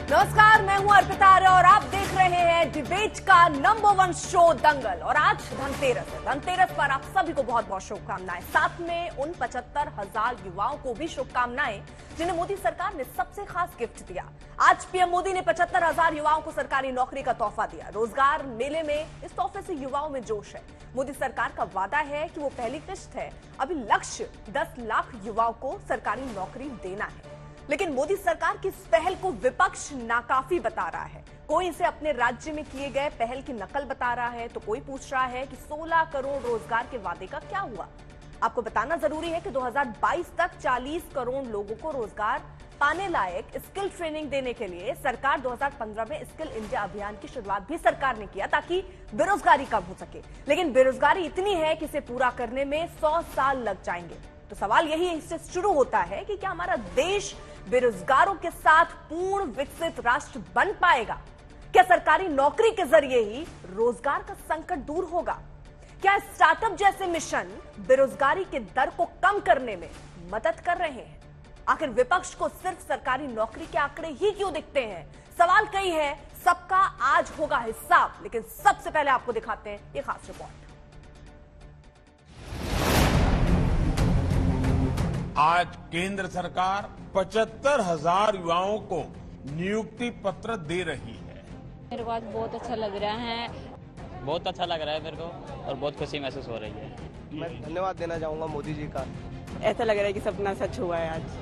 नमस्कार, मैं हूं अर्पिता आर्य और आप देख रहे हैं डिबेट का नंबर 1 शो दंगल। और आज धनतेरस है। धनतेरस पर आप सभी को बहुत बहुत शुभकामनाएं। साथ में उन 75,000 युवाओं को भी शुभकामनाएं जिन्हें मोदी सरकार ने सबसे खास गिफ्ट दिया। आज पीएम मोदी ने 75,000 युवाओं को सरकारी नौकरी का तोहफा दिया। रोजगार मेले में इस तोहफे से युवाओं में जोश है। मोदी सरकार का वादा है कि वो पहली किश्त है, अभी लक्ष्य 10 लाख युवाओं को सरकारी नौकरी देना है। लेकिन मोदी सरकार की इस पहल को विपक्ष नाकाफी बता रहा है। कोई इसे अपने राज्य में किए गए पहल की नकल बता रहा है, तो कोई पूछ रहा है कि 16 करोड़ रोजगार के वादे का क्या हुआ। आपको बताना जरूरी है कि 2022 तक 40 करोड़ लोगों को रोजगार पाने लायक स्किल ट्रेनिंग देने के लिए सरकार 2015 में स्किल इंडिया अभियान की शुरुआत भी सरकार ने किया ताकि बेरोजगारी कम हो सके। लेकिन बेरोजगारी इतनी है कि इसे पूरा करने में 100 साल लग जाएंगे। तो सवाल यही इससे शुरू होता है कि क्या हमारा देश बेरोजगारों के साथ पूर्ण विकसित राष्ट्र बन पाएगा? क्या सरकारी नौकरी के जरिए ही रोजगार का संकट दूर होगा? क्या स्टार्टअप जैसे मिशन बेरोजगारी के दर को कम करने में मदद कर रहे हैं? आखिर विपक्ष को सिर्फ सरकारी नौकरी के आंकड़े ही क्यों दिखते हैं? सवाल कई है, सबका आज होगा हिसाब। लेकिन सबसे पहले आपको दिखाते हैं ये खास रिपोर्ट। आज केंद्र सरकार 75,000 युवाओं को नियुक्ति पत्र दे रही है। मेरे को आज बहुत अच्छा लग रहा है। बहुत अच्छा लग रहा है मेरे को और बहुत खुशी महसूस हो रही है। मैं धन्यवाद देना चाहूंगा मोदी जी का। ऐसा लग रहा है कि सपना सच हुआ है आज।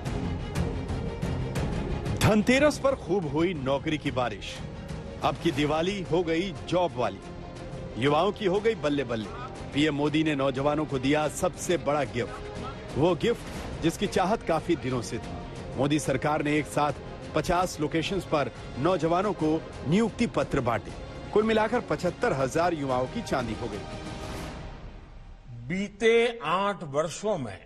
धनतेरस पर खूब हुई नौकरी की बारिश। अब की दिवाली हो गई जॉब वाली, युवाओं की हो गई बल्ले बल्ले। पीएम मोदी ने नौजवानों को दिया सबसे बड़ा गिफ्ट, वो गिफ्ट जिसकी चाहत काफी दिनों से थी। मोदी सरकार ने एक साथ 50 लोकेशंस पर नौजवानों को नियुक्ति पत्र बांटे। कुल मिलाकर 75,000 युवाओं की चांदी हो गई। बीते 8 वर्षों में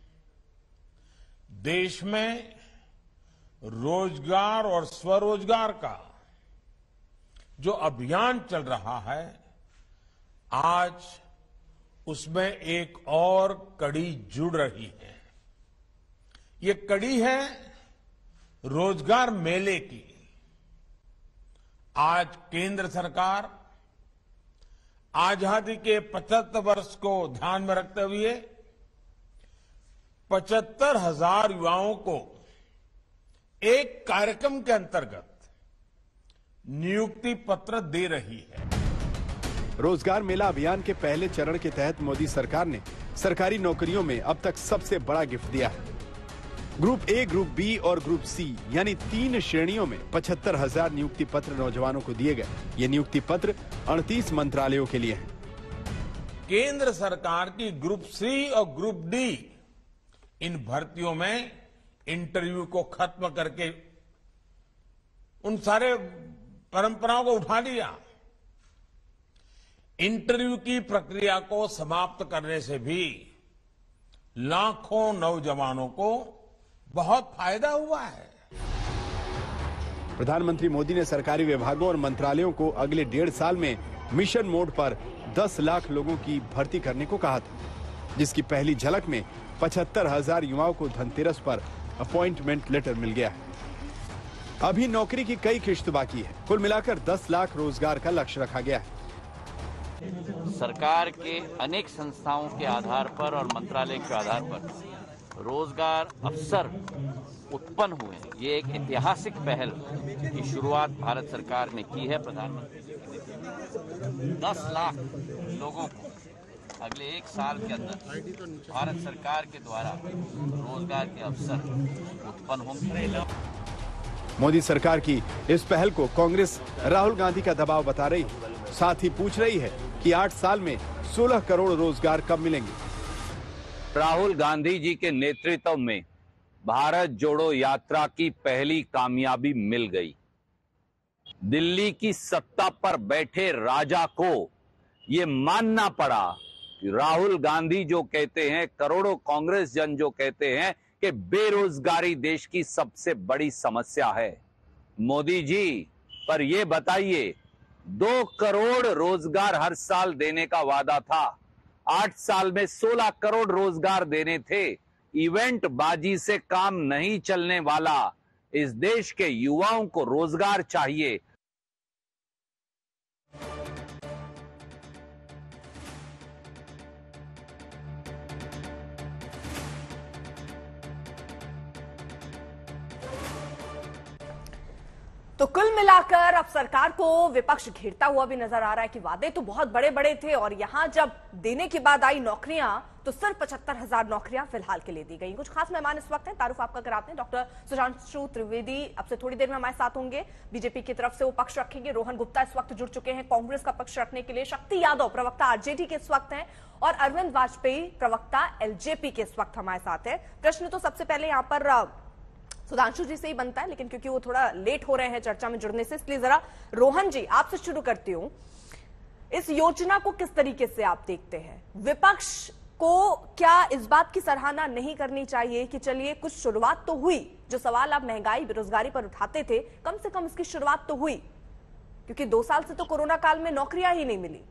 देश में रोजगार और स्वरोजगार का जो अभियान चल रहा है, आज उसमें एक और कड़ी जुड़ रही है। ये कड़ी है रोजगार मेले की। आज केंद्र सरकार आजादी के 75 वर्ष को ध्यान में रखते हुए 75,000 युवाओं को एक कार्यक्रम के अंतर्गत नियुक्ति पत्र दे रही है। रोजगार मेला अभियान के पहले चरण के तहत मोदी सरकार ने सरकारी नौकरियों में अब तक सबसे बड़ा गिफ्ट दिया है। ग्रुप ए, ग्रुप बी और ग्रुप सी यानी 3 श्रेणियों में 75,000 नियुक्ति पत्र नौजवानों को दिए गए। ये नियुक्ति पत्र 38 मंत्रालयों के लिए हैं। केंद्र सरकार की ग्रुप सी और ग्रुप डी इन भर्तियों में इंटरव्यू को खत्म करके उन सारे परंपराओं को उठा लिया। इंटरव्यू की प्रक्रिया को समाप्त करने से भी लाखों नौजवानों को बहुत फायदा हुआ है। प्रधानमंत्री मोदी ने सरकारी विभागों और मंत्रालयों को अगले 1.5 साल में मिशन मोड पर 10 लाख लोगों की भर्ती करने को कहा था, जिसकी पहली झलक में 75,000 युवाओं को धनतेरस पर अपॉइंटमेंट लेटर मिल गया है। अभी नौकरी की कई किश्त बाकी है। कुल मिलाकर 10 लाख रोजगार का लक्ष्य रखा गया है। सरकार के अनेक संस्थाओं के आधार पर और मंत्रालय के आधार पर रोजगार अवसर उत्पन्न हुए। ये एक ऐतिहासिक पहल की शुरुआत भारत सरकार ने की है। प्रधानमंत्री 10 लाख लोगों को अगले 1 साल के अंदर भारत सरकार के द्वारा रोजगार के अवसर उत्पन्न होंगे। मोदी सरकार की इस पहल को कांग्रेस राहुल गांधी का दबाव बता रही है। साथ ही पूछ रही है कि 8 साल में 16 करोड़ रोजगार कब मिलेंगे। राहुल गांधी जी के नेतृत्व में भारत जोड़ो यात्रा की पहली कामयाबी मिल गई। दिल्ली की सत्ता पर बैठे राजा को ये मानना पड़ा कि राहुल गांधी जो कहते हैं, करोड़ों कांग्रेस जन जो कहते हैं कि बेरोजगारी देश की सबसे बड़ी समस्या है। मोदी जी, पर ये बताइए, 2 करोड़ रोजगार हर साल देने का वादा था। 8 साल में 16 करोड़ रोजगार देने थे। इवेंट बाजी से काम नहीं चलने वाला। इस देश के युवाओं को रोजगार चाहिए। तो कुल मिलाकर अब सरकार को विपक्ष घेरता हुआ भी नजर आ रहा है कि वादे तो बहुत बड़े बड़े थे और यहां जब देने की बात आई नौकरियां तो सिर्फ 75,000 नौकरियां फिलहाल के लिए दी गई। कुछ खास मेहमान इस वक्त हैं, तारुफ आपका कराते हैं। डॉक्टर सुधांशु त्रिवेदी अब से थोड़ी देर में हमारे साथ होंगे, बीजेपी की तरफ से वो पक्ष रखेंगे। रोहन गुप्ता इस वक्त जुड़ चुके हैं कांग्रेस का पक्ष रखने के लिए। शक्ति यादव प्रवक्ता आरजेडी के इस वक्त हैं और अरविंद वाजपेयी प्रवक्ता एलजेपी के इस वक्त हमारे साथ है। प्रश्न तो सबसे पहले यहां पर सुधांशु जी से ही बनता है, लेकिन क्योंकि वो थोड़ा लेट हो रहे हैं चर्चा में जुड़ने से, इसलिए जरा रोहन जी आपसे शुरू करती हूं। इस योजना को किस तरीके से आप देखते हैं? विपक्ष को क्या इस बात की सराहना नहीं करनी चाहिए कि चलिए कुछ शुरुआत तो हुई, जो सवाल आप महंगाई बेरोजगारी पर उठाते थे कम से कम इसकी शुरुआत तो हुई, क्योंकि 2 साल से तो कोरोना काल में नौकरियां ही नहीं मिली।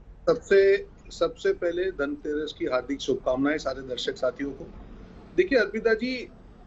सबसे पहले धनतेरस की हार्दिक शुभकामनाएं सारे दर्शक साथियों को। देखिए अर्पिता जी,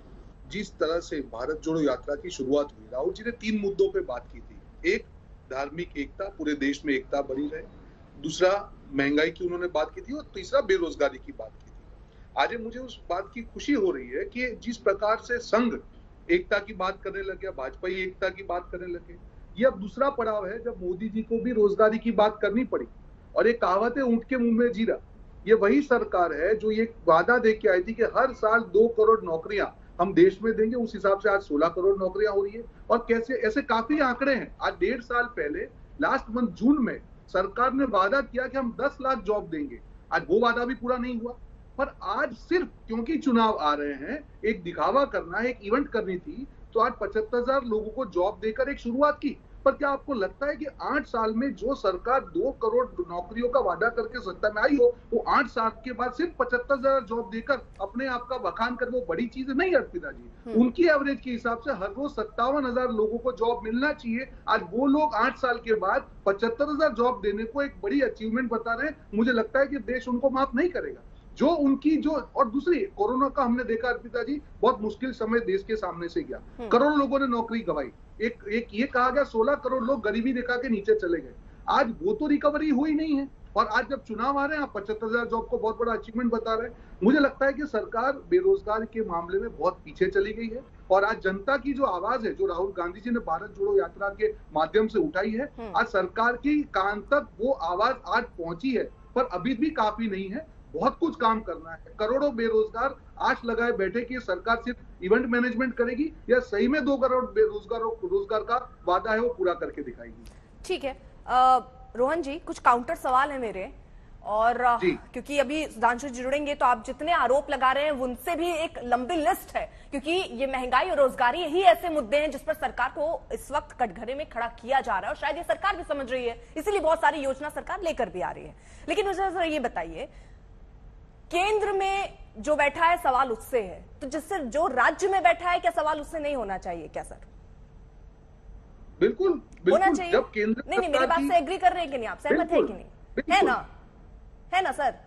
जिस तरह से भारत जोड़ो यात्रा की शुरुआत हुई, राहुल जी ने 3 मुद्दों पे बात की थी। एक, धार्मिक एकता, पूरे देश में एकता बनी रहे। दूसरा, महंगाई की उन्होंने बात की थी और तीसरा, बेरोजगारी की बात की थी। आज मुझे उस बात की खुशी हो रही है कि जिस प्रकार से संघ एकता की बात करने लगे, भाजपा एकता की बात करने लगे, ये अब दूसरा पड़ाव है जब मोदी जी को भी रोजगारी की बात करनी पड़ी। और एक कहावत है, ऊंट के मुंह में जीरा। ये वही सरकार है जो ये वादा दे के आई थी कि हर साल 2 करोड़ नौकरियां हम देश में देंगे। उस हिसाब से आज 16 करोड़ नौकरियां हो रही है। और कैसे ऐसे काफी आंकड़े हैं। आज 1.5 साल पहले लास्ट मंथ जून में सरकार ने वादा किया कि हम 10 लाख जॉब देंगे। आज वो वादा भी पूरा नहीं हुआ। पर आज सिर्फ क्योंकि चुनाव आ रहे हैं, एक दिखावा करना है, एक इवेंट करनी थी, तो आज 75,000 लोगों को जॉब देकर एक शुरुआत की। पर क्या आपको लगता है कि 8 साल में जो सरकार 2 करोड़ नौकरियों का वादा करके सत्ता में आई हो, वो 8 साल के बाद सिर्फ 75,000 जॉब देकर अपने आप का बखान कर वो बड़ी चीज नहीं अर्पिता जी। उनकी एवरेज के हिसाब से हर रोज 57,000 लोगों को जॉब मिलना चाहिए। आज वो लोग 8 साल के बाद 75,000 जॉब देने को एक बड़ी अचीवमेंट बता रहे हैं। मुझे लगता है कि देश उनको माफ नहीं करेगा। जो उनकी जो, और दूसरी, कोरोना का हमने देखा अर्पिता जी, बहुत मुश्किल समय देश के सामने से गया। करोड़ों लोगों ने नौकरी गंवाई। एक ये कहा गया 16 करोड़ लोग गरीबी रेखा के नीचे चले गए। आज वो तो रिकवरी हुई नहीं है। और आज जब चुनाव आ रहे हैं, आप 75,000 जॉब को बहुत बड़ा अचीवमेंट बता रहे हैं। मुझे लगता है कि सरकार बेरोजगार के मामले में बहुत पीछे चली गई है। और आज जनता की जो आवाज है, जो राहुल गांधी जी ने भारत जोड़ो यात्रा के माध्यम से उठाई है, आज सरकार की कान तक वो आवाज आज पहुंची है। पर अभी भी काफी नहीं है, बहुत कुछ काम करना है। करोड़ों बेरोजगार आश लगाए बैठे कि सरकार सिर्फ इवेंट मैनेजमेंट करेगी या सही में 2 करोड़ रोजगार का वादा है वो पूरा करके दिखाएगी। ठीक है रोहन जी, कुछ काउंटर सवाल है मेरे, और क्योंकि अभी सुधांशु जी जुड़ेंगे तो आप जितने आरोप लगा रहे हैं उनसे भी एक लंबी लिस्ट है, क्योंकि ये महंगाई और रोजगारी यही ऐसे मुद्दे हैं जिस पर सरकार को इस वक्त कटघरे में खड़ा किया जा रहा है और शायद ये सरकार भी समझ रही है, इसीलिए बहुत सारी योजना सरकार लेकर भी आ रही है। लेकिन मुझे ये बताइए, केंद्र में जो बैठा है सवाल उससे है, तो जिससे जो राज्य में बैठा है क्या सवाल उससे नहीं होना चाहिए क्या सर? बिल्कुल होना चाहिए। जब केंद्र नहीं, मेरी बात से एग्री कर रहे हैं कि नहीं आप? सहमत है कि नहीं? है ना सर?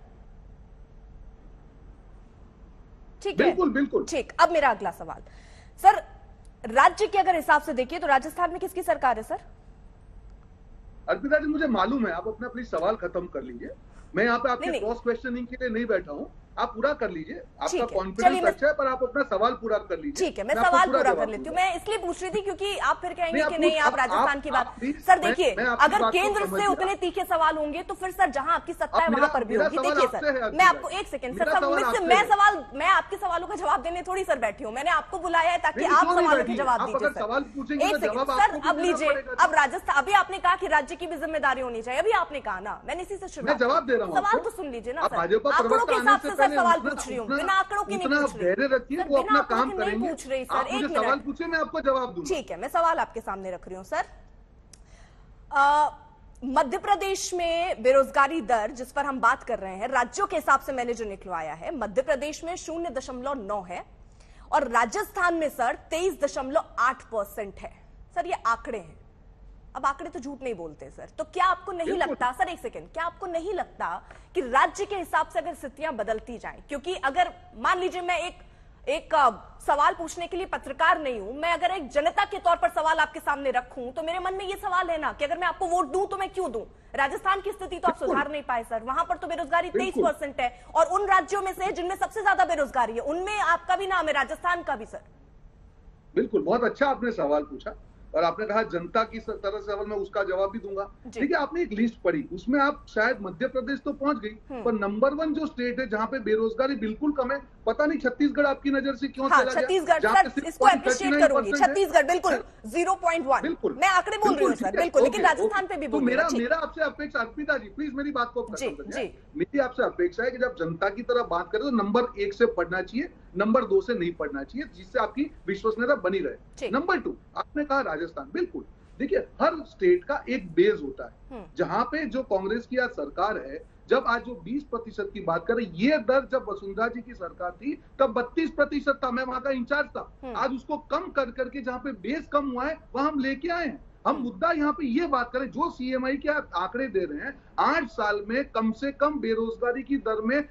ठीक है, बिल्कुल। ठीक। अब मेरा अगला सवाल सर, राज्य के अगर हिसाब से देखिए तो राजस्थान में किसकी सरकार है सर? अर्पिता जी, मुझे मालूम है, आप अपना प्लीज सवाल खत्म कर लीजिए। मैं यहाँ पे आपके क्रॉस क्वेश्चनिंग के लिए नहीं बैठा हूँ, आप पूरा कर लीजिए। आपका कॉन्फिडेंस अच्छा है, पर आप अपना सवाल पूरा कर लीजिए। ठीक है, मैं सवाल पूरा कर लेती हूँ। मैं इसलिए पूछ रही थी क्योंकि आप फिर कहेंगे कि नहीं आप राजस्थान की बात। सर देखिए, अगर केंद्र से उतने तीखे सवाल होंगे तो फिर सर जहां आपकी सत्ता है वहां पर भी होगी। देखिए सर, मैं आपको एक सेकंड सर, मैं आपके सवालों का जवाब देने थोड़ी सर बैठी हूँ। मैंने आपको बुलाया है ताकि आप सवालों के जवाब दीजिए सर। एक सेकंड सर, अब लीजिए। अब राजस्थान, अभी आपने कहा कि राज्य की भी जिम्मेदारी होनी चाहिए, अभी आपने कहा ना, मैंने इसी से शुरू जवाब दे रहा हूँ। सवाल तो सुन लीजिए ना सर, आंकड़ों के हिसाब से सर सवाल पूछ रही हूँ, बिना आंकड़ों की नहीं पूछ रही। धैर्य रखिए, वो अपना काम करेंगे। पूछ रही सर, एक मिनट सवाल पूछिए, मैं आपको जवाब दूंगा। ठीक है, मैं सवाल आपके सामने रख रही हूँ सर। मध्य प्रदेश में बेरोजगारी दर जिस पर हम बात कर रहे हैं, राज्यों के हिसाब से मैंने जो निकलवाया है, मध्य प्रदेश में 0.9 है और राजस्थान में सर 23.8% है। सर ये आंकड़े हैं, अब आंकड़े तो झूठ नहीं बोलते सर। तो क्या आपको नहीं लगता सर, एक सेकंड, क्या आपको नहीं लगता कि राज्य के हिसाब से अगर स्थितियां बदलती जाएं, क्योंकि अगर मान लीजिए मैं एक एक सवाल पूछने के लिए पत्रकार नहीं हूं मैं। अगर एक जनता के तौर पर सवाल आपके सामने रखूं तो मेरे मन में ये सवाल है ना कि अगर मैं आपको वोट दूं तो मैं क्यों दूं। राजस्थान की स्थिति तो आप सुधार नहीं पाए सर, वहां पर तो बेरोजगारी 23% है और उन राज्यों में से जिनमें सबसे ज्यादा बेरोजगारी है उनमें आपका भी नाम है, राजस्थान का भी सर। बिल्कुल, बहुत अच्छा आपने सवाल पूछा और आपने कहा जनता की तरह से सवाल, मैं उसका जवाब भी दूंगा। देखिए, आपने एक लिस्ट पढ़ी, उसमें आप शायद मध्य प्रदेश तो पहुंच गई, पर नंबर 1 जो स्टेट है जहां पे बेरोजगारी बिल्कुल कम है, पता नहीं छत्तीसगढ़ आपकी नजर से क्यों चला गया। छत्तीसगढ़ सर, इसको अप्रिशिएट करूंगी, छत्तीसगढ़ बिल्कुल 0.1, बिल्कुल मैं आंकड़े बोल रही हूँ सर, बिल्कुल, लेकिन राजस्थान पे भी बोल मेरा आपसे अपेक्षा, अर्पिता जी प्लीज मेरी बात को मेरी आपसे अपेक्षा है कि जब जनता की तरह बात करें तो नंबर 1 से पढ़ना चाहिए, नंबर 2 से नहीं पढ़ना चाहिए, जिससे आपकी विश्वसनीयता बनी रहे। नंबर 2, आपने कहा राजस्थान, बिल्कुल, देखिए हर स्टेट का एक बेस होता है, जहां पे जो कांग्रेस की आज सरकार है, जब आज जो 20% की बात करें, ये दर जब वसुंधरा जी की सरकार थी तब 32% था, मैं वहां का इंचार्ज था। आज उसको कम कर करके जहां पे बेस कम हुआ है वहां हम लेके आए हैं। हम मुद्दा यहाँ पे ये बात करें, जो सीएमआई के आप आंकड़े दे रहे हैं, 8 साल में कम से कम बेरोजगारी की दर में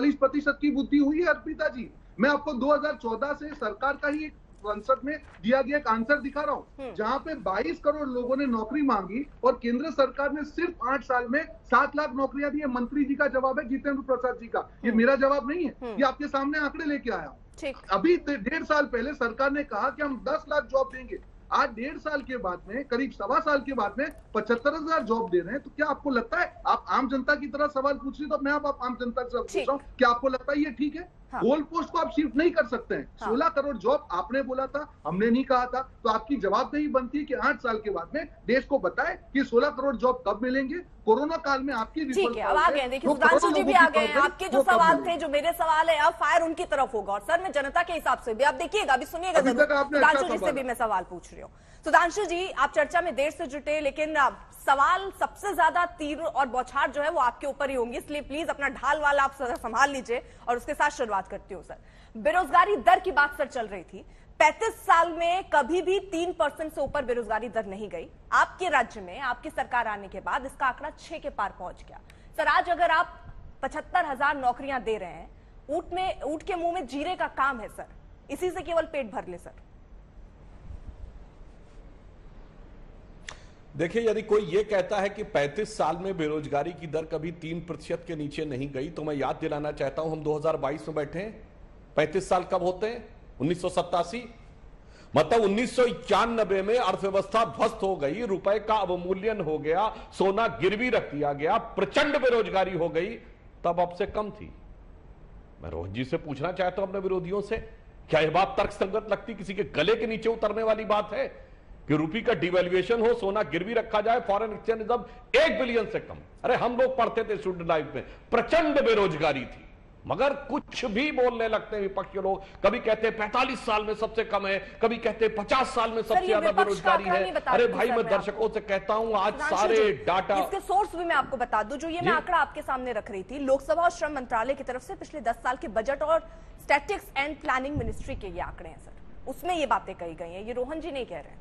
45% की वृद्धि हुई है। अर्पिता जी, मैं आपको 2014 से सरकार का ही एक संसद में दिया गया एक आंसर दिखा रहा हूं, जहां पे 22 करोड़ लोगों ने नौकरी मांगी और केंद्र सरकार ने सिर्फ 8 साल में 7 लाख नौकरियां दी है। मंत्री जी का जवाब है, जितेंद्र प्रसाद जी का, ये मेरा जवाब नहीं है, ये आपके सामने आंकड़े लेके आया हूं। अभी 1.5 साल पहले सरकार ने कहा कि हम 10 लाख जॉब देंगे, आज 1.5 साल के बाद में, करीब 1.25 साल के बाद में 75,000 जॉब दे रहे हैं। तो क्या आपको लगता है, आप आम जनता की तरह सवाल पूछ रही, तो मैं आप आम जनता से पूछ रहा हूँ, क्या आपको लगता है ये ठीक है? गोल पोस्ट को आप शिफ्ट नहीं कर सकते हैं। 16 करोड़ जॉब आपने बोला था, हमने नहीं कहा था, तो आपकी जवाबदेही बनती है कि 8 साल के बाद में देश को बताए कि 16 करोड़ जॉब कब मिलेंगे। कोरोना काल में आपकी ठीक है, अब आ गए, देखिए सुधांशु जी भी आ गए हैं। आपके जो सवाल थे, जो मेरे सवाल है, अब फायर उनकी तरफ होगा। और सर, मैं जनता के हिसाब से भी, आप देखिएगा, अभी सुनिएगा जरूर, सुधांशु जी से भी मैं सवाल पूछ रही हूँ। सुधांशु जी, आप चर्चा में देर से जुटे, लेकिन सवाल सबसे ज्यादा तीर और बौछार जो है वो आपके ऊपर ही होंगी, इसलिए प्लीज अपना ढाल वाला आप संभाल लीजिए और उसके साथ शुरुआत करती हूँ। सर, बेरोजगारी दर की बात सर चल रही थी, 35 साल में कभी भी 3% से ऊपर बेरोजगारी दर नहीं गई। आपके राज्य में आपकी सरकार आने के बाद इसका आंकड़ा 6 के पार पहुंच गया। सर, आज अगर आप 75,000 नौकरियां दे रहे हैं, ऊंट के मुंह में जीरे का काम है सर, इसी से केवल पेट भर ले। सर देखिए, यदि कोई यह कहता है कि 35 साल में बेरोजगारी की दर कभी 3% के नीचे नहीं गई, तो मैं याद दिलाना चाहता हूं हम 2022 में बैठे हैं। 35 साल कब होते हैं? 1987, मतलब 1991 में अर्थव्यवस्था ध्वस्त हो गई, रुपए का अवमूल्यन हो गया, सोना गिरवी रख दिया गया, प्रचंड बेरोजगारी हो गई, तब अब से कम थी। मैं रोहन जी से पूछना चाहता हूं अपने विरोधियों से, क्या यह बात तर्कसंगत लगती? किसी के गले के नीचे उतरने वाली बात है कि रुपये का डिवैल्यूएशन हो, सोना गिरवी रखा जाए, फॉरेन एक्सचेंज रिजर्व 1 बिलियन से कम। अरे हम लोग पढ़ते थे स्टूडेंट लाइफ में, प्रचंड बेरोजगारी थी, मगर कुछ भी बोलने लगते हैं विपक्षी लोग। कभी कहते हैं 45 साल में सबसे कम है, कभी कहते हैं 50 साल में सबसे ज्यादा बेरोजगारी है। अरे भाई, मैं दर्शकों से कहता हूं, आज सारे डाटा, इसके सोर्स भी मैं आपको बता दूं, जो ये मैं आंकड़ा आपके सामने रख रही थी, लोकसभा और श्रम मंत्रालय की तरफ से पिछले 10 साल के बजट और स्टैटिस्टिक्स एंड प्लानिंग मिनिस्ट्री के ये आंकड़े हैं सर, उसमें ये बातें कही गई हैं, ये रोहन जी नहीं कह रहे हैं।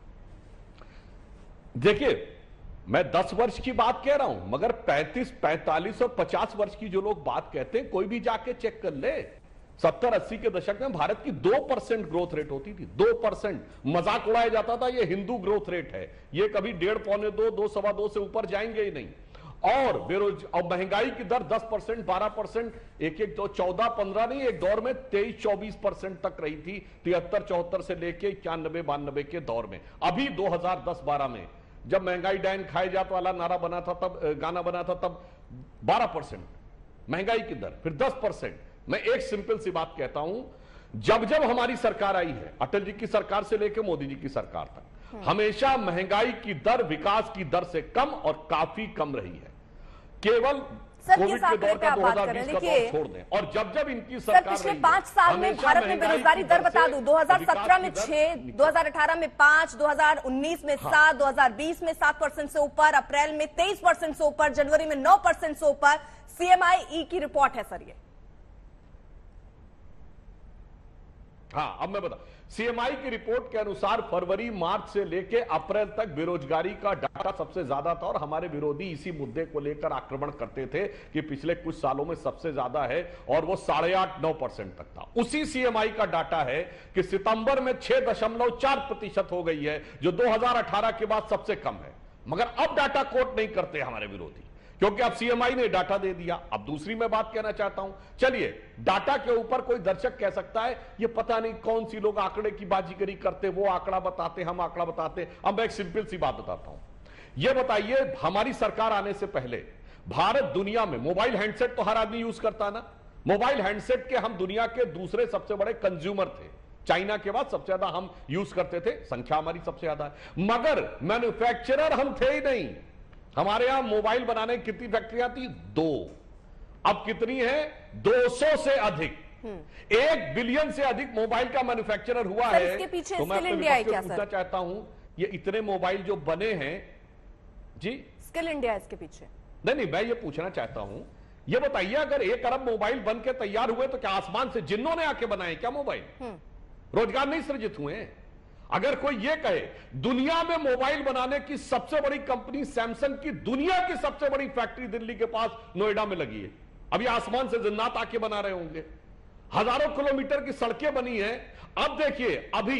देखिए, मैं 10 वर्ष की बात कह रहा हूं, मगर 35, 45 और 50 वर्ष की जो लोग बात कहते हैं, कोई भी जाके चेक कर ले। 70-80 के दशक में भारत की 2% ग्रोथ रेट होती थी, 2%। मजाक उड़ाया जाता था ये हिंदू ग्रोथ रेट है, ये कभी 1.5, पौने 2, 2, सवा 2 से ऊपर जाएंगे ही नहीं। और और महंगाई की दर 10%, 12%, एक 14, 15 नहीं, एक दौर में 23, 24% तक रही थी, 73, 74 से लेके 91, 92 के दौर में। अभी 2010-12 में जब महंगाई डायन खाए जात वाला नारा बना था, तब गाना बना था, तब 12% महंगाई की दर, फिर 10%। मैं एक सिंपल सी बात कहता हूं, जब जब हमारी सरकार आई है, अटल जी की सरकार से लेकर मोदी जी की सरकार तक, हमेशा महंगाई की दर विकास की दर से कम और काफी कम रही है। केवल कोविड के दौर का 2020 का दौर छोड़ दें, और जब जब इनकी सरकार पिछले 5 साल में भारत में बेरोजगारी दर बता दूं, 2017 में 6, 2018 में 5, 2019 में 7, 2020 में 7% से ऊपर, अप्रैल में 23% से ऊपर, जनवरी में 9% से ऊपर। CMI की रिपोर्ट है सर ये। हाँ, अब मैं बता, सीएमआई की रिपोर्ट के अनुसार फरवरी मार्च से लेकर अप्रैल तक बेरोजगारी का डाटा सबसे ज्यादा था और हमारे विरोधी इसी मुद्दे को लेकर आक्रमण करते थे कि पिछले कुछ सालों में सबसे ज्यादा है और वो 8.5-9% तक था। उसी सीएमआई का डाटा है कि सितंबर में 6.4% हो गई है, जो 2018 के बाद सबसे कम है। मगर अब डाटा कोट नहीं करते हमारे विरोधी, क्योंकि अब सीएमआई ने डाटा दे दिया। अब दूसरी मैं बात कहना चाहता हूं, चलिए डाटा के ऊपर कोई दर्शक कह सकता है ये पता नहीं कौन सी लोग आंकड़े की बाजीगरी करते, वो आंकड़ा बताते, हम आंकड़ा बताते। अब मैं एक सिंपल सी बात बताता हूं, ये बताइए हमारी सरकार आने से पहले भारत दुनिया में मोबाइल हैंडसेट तो हर आदमी यूज करता ना, मोबाइल हैंडसेट के हम दुनिया के दूसरे सबसे बड़े कंज्यूमर थे। चाइना के बाद सबसे ज्यादा हम यूज करते थे, संख्या हमारी सबसे ज्यादा है, मगर मैन्युफैक्चरर हम थे ही नहीं। हमारे यहां मोबाइल बनाने की कितनी फैक्ट्रियां थी? 2। अब कितनी है? 200 से अधिक। 1 बिलियन से अधिक मोबाइल का मैन्युफैक्चरर हुआ है। इसके पीछे तो मैं स्किल इंडिया है क्या सर? पूछना चाहता हूं, ये इतने मोबाइल जो बने हैं जी, स्किल इंडिया इसके पीछे? नहीं, मैं ये पूछना चाहता हूं, ये बताइए अगर 1 अरब मोबाइल बन के तैयार हुए तो क्या आसमान से जिन्नों ने आके बनाए क्या मोबाइल? रोजगार नहीं सृजित हुए? अगर कोई ये कहे दुनिया में मोबाइल बनाने की सबसे बड़ी कंपनी सैमसंग की दुनिया की सबसे बड़ी फैक्ट्री दिल्ली के पास नोएडा में लगी है, अभी आसमान से जिन्नात आके बना रहे होंगे। हजारों किलोमीटर की सड़कें बनी हैं। अब देखिए अभी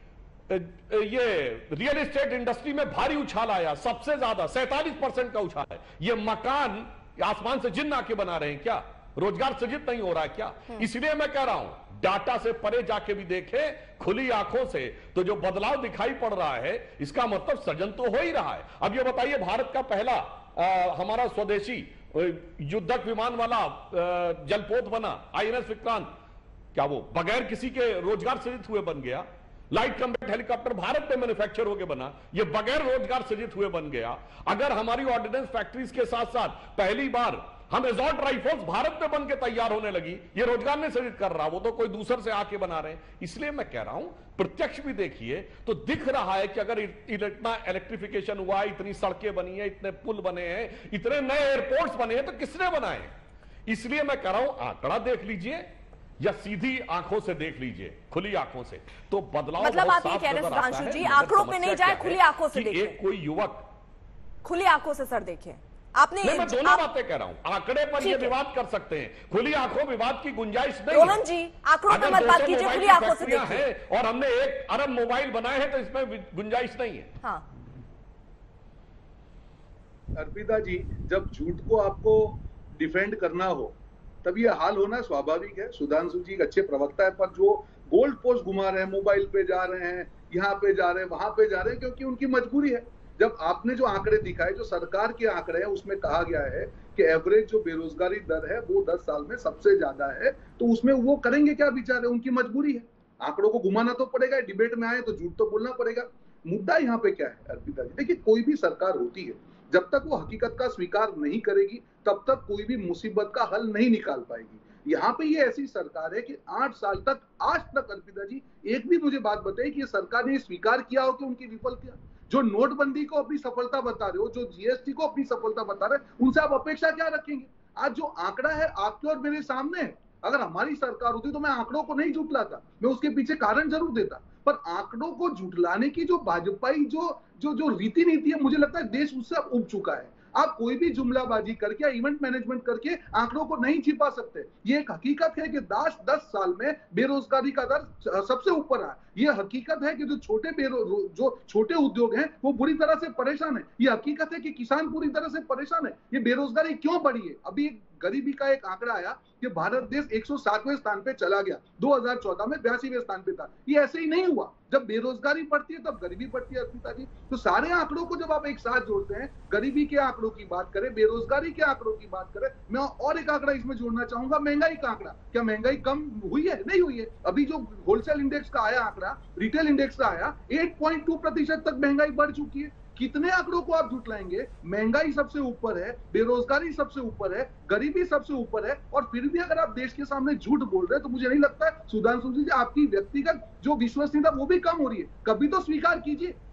ये रियल एस्टेट इंडस्ट्री में भारी उछाल आया, सबसे ज्यादा 47% का उछाल है। ये मकान आसमान से जिन्न आके बना रहे हैं क्या? रोजगार सृजित नहीं हो रहा है क्या? इसलिए मैं कह रहा हूं डाटा से परे जाके भी देखें खुली आंखों से, तो जो बदलाव दिखाई पड़ रहा है इसका मतलब सृजन तो हो ही रहा है। अब ये बताइए भारत का पहला हमारा स्वदेशी युद्धक विमान वाला जलपोत बना INS विक्रांत, क्या वो बगैर किसी के रोजगार सृजित हुए बन गया? लाइट कम्बैट हेलीकॉप्टर भारत में मैन्युफैक्चर होकर बना, ये बगैर रोजगार सृजित हुए बन गया। अगर हमारी ऑर्डिनेंस फैक्ट्रीज के साथ साथ पहली बार हम एसॉल्ट राइफल्स भारत में बन के तैयार होने लगी, ये रोजगार नहीं सृजित कर रहा, वो तो कोई दूसरे से आके बना रहे हैं। इसलिए मैं कह रहा हूं प्रत्यक्ष भी देखिए तो दिख रहा है कि अगर इतना इलेक्ट्रिफिकेशन हुआ, इतनी सड़कें बनी है, इतने पुल बने हैं, इतने नए एयरपोर्ट्स बने हैं, तो किसने बनाए? इसलिए मैं कह रहा हूं आंकड़ा देख लीजिए या सीधी आंखों से देख लीजिए, खुली आंखों से, तो बदलाव मतलब आप ये कह रहे हैं सुधांशु जी आंकड़ों पे नहीं जाए, खुली आंखों से देखिए। कोई युवक खुली आंखों से सर देखें आपने। मैं दोनों बातें कह रहा हूं, आंकड़े पर ये विवाद कर सकते हैं, खुली आंखों विवाद की गुंजाइश नहीं। रोहन जी आंकड़ों पर मत बात कीजिए, खुली आंखों से देखिए। और हमने 1 अरब मोबाइल बनाए हैं तो इसमें गुंजाइश नहीं है। हाँ अर्पिता जी, जब झूठ को आपको डिफेंड करना हो तब ये हाल होना स्वाभाविक है। सुधांशु जी एक अच्छे प्रवक्ता है, पर जो गोल्ड पोस्ट घुमा रहे हैं, मोबाइल पे जा रहे हैं, यहाँ पे जा रहे हैं, वहां पे जा रहे हैं, क्योंकि उनकी मजबूरी है। जब आपने जो आंकड़े दिखाए, जो सरकार के आंकड़े हैं, उसमें कहा गया है कि एवरेज जो बेरोजगारी दर है वो 10 साल में सबसे ज्यादा है, तो उसमें वो करेंगे क्या बेचारे? उनकी मजबूरी है, आंकड़ों को घुमाना तो पड़ेगा, डिबेट में आए तो झूठ तो बोलना पड़ेगा। मुद्दा यहाँ पे क्या है अर्पिता जी? देखिए कोई भी सरकार होती है, जब तक वो हकीकत का स्वीकार नहीं करेगी तब तक कोई भी मुसीबत का हल नहीं निकाल पाएगी। यहाँ पे ये ऐसी सरकार है कि 8 साल तक आज तक अर्पिता जी एक भी मुझे बात बताइए कि सरकार ने स्वीकार किया हो कि उनकी विफलता, जो नोटबंदी को अपनी सफलता बता रहे हो, जो GST को अपनी सफलता बता रहे हो, उनसे आप अपेक्षा क्या रखेंगे? आज जो आंकड़ा है आपके और मेरे सामने है। अगर हमारी सरकार होती तो मैं आंकड़ों को नहीं झुठलाता, मैं उसके पीछे कारण जरूर देता, पर आंकड़ों को झुठलाने की जो भाजपाई जो रीति नीति है, मुझे लगता है देश उससे अब उब चुका है। आप कोई भी जुमलाबाजी करके या इवेंट मैनेजमेंट करके आंकड़ों को नहीं छिपा सकते। ये एक हकीकत है कि 10 साल में बेरोजगारी का दर सबसे ऊपर है। ये हकीकत है कि जो छोटे उद्योग हैं वो बुरी तरह से परेशान है। ये हकीकत है कि किसान पूरी तरह से परेशान है। ये बेरोजगारी क्यों बढ़ी है? अभी गरीबी का एक आंकड़ा आया कि भारत देश 107वें स्थान पे चला गया, 2014 में 82वें स्थान पे था। ये ऐसे ही नहीं हुआ, जब बेरोजगारी बढ़ती है तब गरीबी बढ़ती है अर्पिता जी। तो सारे आंकड़ों को जब आप एक साथ जोड़ते हैं, गरीबी के आंकड़ों की बात करें, बेरोजगारी के आंकड़ों की बात करें, मैं और एक आंकड़ा इसमें जोड़ना चाहूंगा, महंगाई का आंकड़ा। क्या महंगाई कम हुई है? नहीं हुई है। अभी जो होलसेल इंडेक्स का आया आंकड़ा, रिटेल इंडेक्स का आया, 8.2% तक महंगाई बढ़ चुकी है। कितने आंकड़ों को आप झुठलाएंगे? महंगाई सबसे ऊपर है, बेरोजगारी सबसे ऊपर है, गरीबी सबसे ऊपर है, और फिर भी अगर आप देश के सामने झूठ बोल रहे हैं तो मुझे नहीं लगता है सुधांशु जी आपकी व्यक्तिगत जो विश्वसनीयता वो भी कम हो रही है। कभी तो स्वीकार कीजिए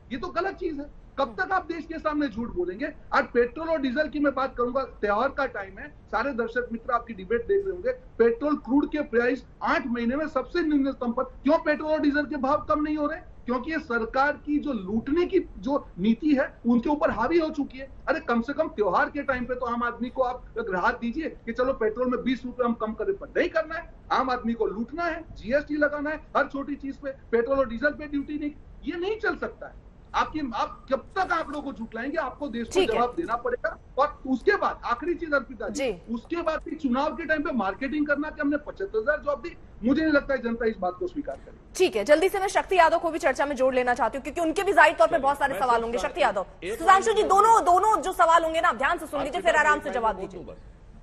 ये तो गलत चीज है। कब तक आप देश के सामने झूठ बोलेंगे? आज पेट्रोल और डीजल की मैं बात करूंगा, त्योहार का टाइम है, सारे दर्शक मित्र आपकी डिबेट देख रहे होंगे। पेट्रोल क्रूड के प्राइस 8 महीने में सबसे निम्नतम पर। क्यों पेट्रोल और डीजल के भाव कम नहीं हो रहे? क्योंकि ये सरकार की जो लूटने की जो नीति है उनके ऊपर हावी हो चुकी है। अरे कम से कम त्योहार के टाइम पे तो आम आदमी को आप राहत दीजिए कि चलो पेट्रोल में 20 रुपए हम कम करें, पर नहीं करना है। आम आदमी को लूटना है, जीएसटी लगाना है हर छोटी चीज पे, पेट्रोल और डीजल पे ड्यूटी नहीं। ये नहीं चल सकता है। आप कब तक आप लोगों को झुटलाएंगे? आपको देश को जवाब देना पड़ेगा। और उसके बाद आखिरी चीज अर्पिता जी, उसके बाद भी चुनाव के टाइम पे मार्केटिंग करना कि हमने 75,000 जॉब दी, मुझे नहीं लगता है जनता इस बात को स्वीकार करेगी। ठीक है, जल्दी से मैं शक्ति यादव को भी चर्चा में जोड़ लेना चाहती हूँ क्योंकि उनके भी जाहिर तौर पे बहुत सारे सवाल होंगे। शक्ति यादव, सुधांशु जी, दोनों जो सवाल होंगे ना आप ध्यान से सुन लीजिए, फिर आराम से जवाब दीजिए।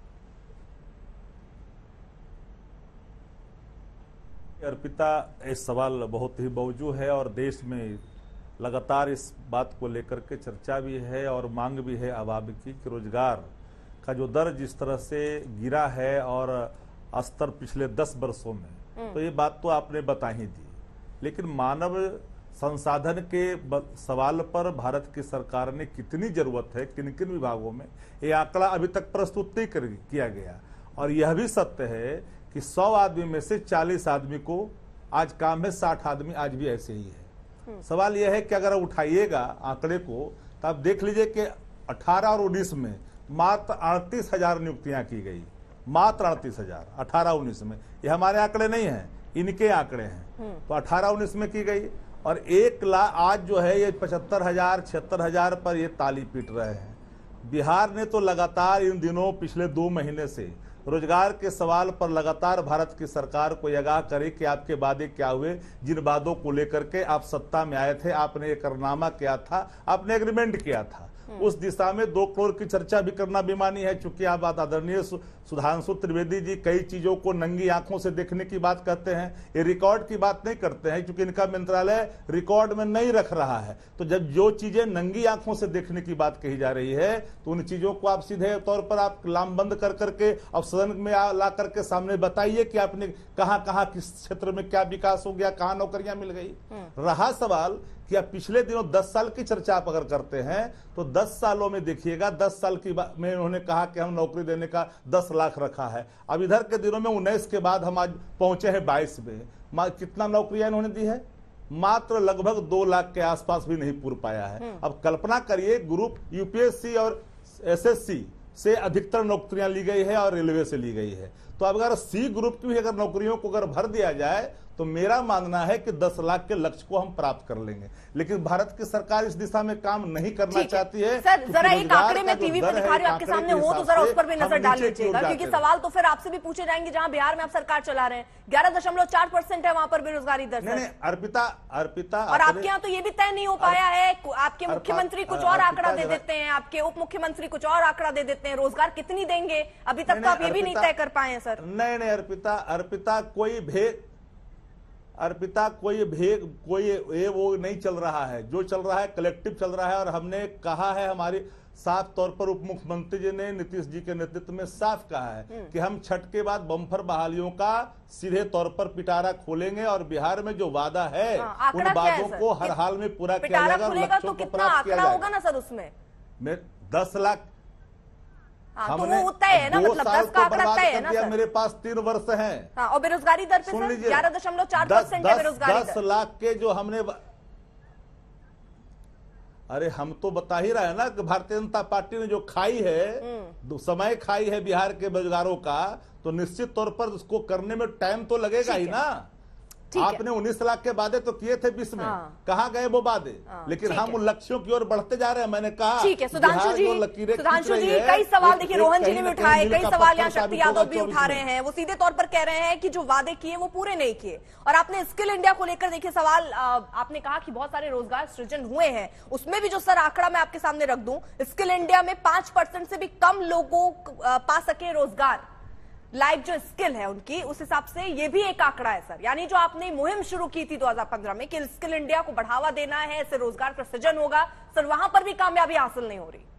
अर्पिता, इस सवाल बहुत ही मौजूद है और देश में लगातार इस बात को लेकर के चर्चा भी है और मांग भी है आवाम की कि रोजगार का जो दर जिस तरह से गिरा है और स्तर पिछले 10 वर्षों में, तो ये बात तो आपने बता ही दी। लेकिन मानव संसाधन के सवाल पर भारत की सरकार ने कितनी जरूरत है, किन किन विभागों में, ये आंकड़ा अभी तक प्रस्तुत नहीं किया गया। और यह भी सत्य है कि 100 आदमी में से 40 आदमी को आज काम है, 60 आदमी आज भी ऐसे ही है। सवाल यह है कि अगर उठाइएगा आंकड़े को तो आप देख लीजिए कि 18 और 19 में मात्र 38,000 नियुक्तियां की गई, मात्र 38,000 18-19 में। ये हमारे आंकड़े नहीं हैं, इनके आंकड़े हैं। तो 18-19 में की गई और 1 लाख आज जो है ये 75,000 76,000 पर ये ताली पीट रहे हैं। बिहार ने तो लगातार इन दिनों पिछले 2 महीने से रोजगार के सवाल पर लगातार भारत की सरकार को आगाह करे कि आपके वादे क्या हुए, जिन वादों को लेकर के आप सत्ता में आए थे, आपने एक करनामा किया था, आपने एग्रीमेंट किया था, उस दिशा में 2 करोड़ की चर्चा भी करना बेमानी है। चूंकि आप आदरणीय सुधांशु त्रिवेदी जी कई चीजों को नंगी आंखों से देखने की बात कहते हैं, ये रिकॉर्ड की बात नहीं करते हैं क्योंकि इनका मंत्रालय रिकॉर्ड में नहीं रख रहा है। तो जब जो चीजें नंगी आंखों से देखने की बात कही जा रही है तो उन चीजों को आप सीधे तौर पर आप लामबंद कर करके अब सदन में ला करके सामने बताइए कि आपने कहां कहां किस क्षेत्र में क्या विकास हो गया, कहां नौकरियां मिल गई। रहा सवाल कि आप पिछले दिनों 10 साल की चर्चा आप अगर करते हैं तो 10 सालों में देखिएगा, 10 साल की में उन्होंने कहा कि हम नौकरी देने का 10 लाख रखा है। अब इधर के दिनों में 19 के बाद हम आज पहुंचे हैं 22 में, कितना नौकरियां इन्होंने दी है? मात्र लगभग 2 लाख के आसपास भी नहीं पूर पाया है। अब कल्पना करिए, ग्रुप यूपीएससी और एसएससी से अधिकतर नौकरियां ली गई है और रेलवे से ली गई है। तो अब अगर सी ग्रुप की अगर नौकरियों को अगर भर दिया जाए तो मेरा मानना है कि 10 लाख के लक्ष्य को हम प्राप्त कर लेंगे। लेकिन भारत की सरकार इस दिशा में काम नहीं करना चाहती है। सर जरा एक आंकड़े में टीवी पर दिखा रही हूं आपके सामने हो तो जरा उस पर भी नजर डाल लीजिएगा क्योंकि सवाल तो फिर आपसे भी पूछे जाएंगे जहां बिहार में आप सरकार चला रहे हैं 11.4% है वहां पर बेरोजगारी दर। नहीं अर्पिता और आपके यहाँ तो ये भी तय नहीं हो पाया है, आपके मुख्यमंत्री कुछ और आंकड़ा दे देते हैं, आपके उप मुख्यमंत्री कुछ और आंकड़ा दे देते हैं, रोजगार कितनी देंगे अभी तक तो आप ये भी नहीं तय कर पाए हैं सर। नहीं अर्पिता कोई वो नहीं चल रहा है। जो चल रहा है कलेक्टिव चल रहा है और हमने कहा है, हमारी साफ तौर पर उप मुख्यमंत्री जी ने नीतीश जी के नेतृत्व में साफ कहा है कि हम छठ के बाद बम्पर बहालियों का सीधे तौर पर पिटारा खोलेंगे और बिहार में जो वादा है उन वादों को हर हाल में पूरा किया जाएगा, लक्ष्यों को प्राप्त किया जाएगा ना सर। उसमें 10 लाख हमने तो तय है ना, मतलब 10 का आंकड़ा तय है ना सर। मेरे पास 3 वर्ष हैं। और बेरोजगारी दर पे 11.4% है बेरोजगारी दर। 10 लाख के जो हमने, अरे हम तो बता ही रहे हैं ना कि भारतीय जनता पार्टी ने जो खाई है, समय खाई है बिहार के बेरोजगारों का, तो निश्चित तौर पर उसको करने में टाइम तो लगेगा ही ना। आपने 19 लाख के वादे तो किए थे 20 में, कहाँ गए वो वादे? लेकिन हम उन लक्ष्यों की ओर बढ़ते जा रहे हैं। मैंने कहा ठीक है सुधांशु जी कई सवाल देखिए रोहन जी ने भी उठाए, कई सवाल यहाँ शक्ति यादव भी उठा रहे हैं। वो सीधे तौर पर कह रहे हैं कि जो वादे किए वो पूरे नहीं किए। और आपने स्किल इंडिया को लेकर देखिए सवाल, आपने कहा कि बहुत सारे रोजगार सृजन हुए हैं, उसमें भी जो सर आंकड़ा मैं आपके सामने रख दूं, स्किल इंडिया में 5% से भी कम लोगों पा सके रोजगार, लाइक जो स्किल है उनकी, उस हिसाब से ये भी एक आंकड़ा है सर। यानी जो आपने मुहिम शुरू की थी 2015 में कि स्किल इंडिया को बढ़ावा देना है, इससे रोजगार का सृजन होगा, सर वहां पर भी कामयाबी हासिल नहीं हो रही।